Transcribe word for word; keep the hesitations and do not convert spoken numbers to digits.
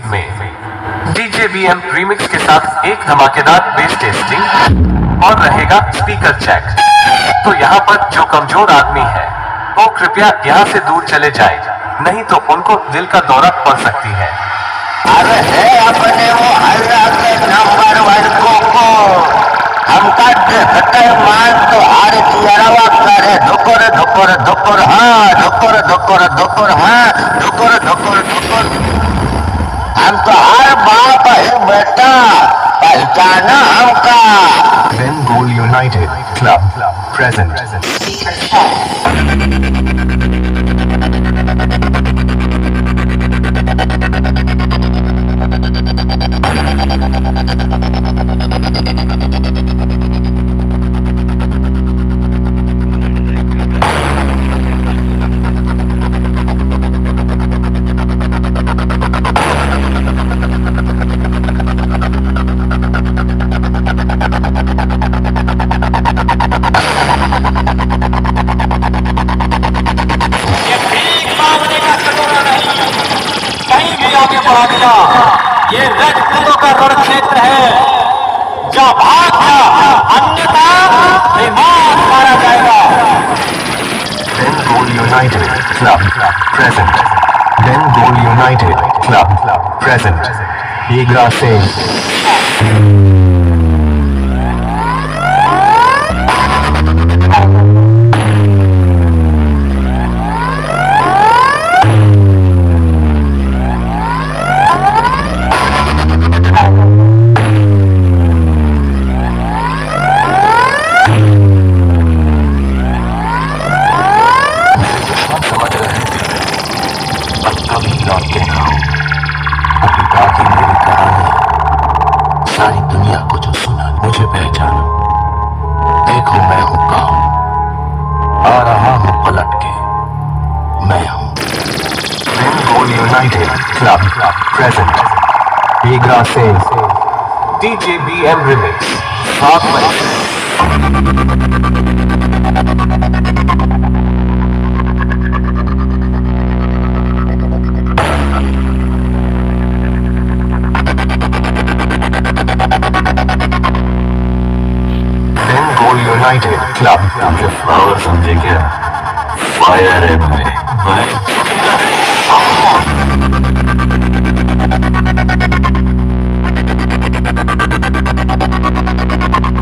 में DJ B M remix के साथ एक धमाकेदार बेस टेस्टिंग और रहेगा स्पीकर चेक। तो यहाँ पर जो कमजोर आदमी है वो कृपया यहाँ से दूर चले जाए, नहीं तो उनको दिल का दौरा पड़ सकती है। अरे है अपने वो हल्ला के नंबर वन को को हमका देखते मान तो हर चियरवा करे धुकुर धुकुर धुकुर हाँ धुकुर धुकुर धुकुर हाँ धुकुर धुकुर धुकुर। हम तो हर बाप है बेटा, पहचाना हमका। Bengal United Club present. ये रजपूतों का रण क्षेत्र है, जो भाग गया अन्यथा विमान मारा जाएगा। Bengal United Club present. Bengal United Club present. Egra से सारी दुनिया को जो सुना मुझे पहचाना। देखो मैं हूं कौन, आ रहा हूं पलट के, मैं हूं। Bengal United Club present. Egra से डीजे बी एम रीमिक्स सात बजे। United Club मुझे फ्लावर समझे क्या? फायर है मैं, मैं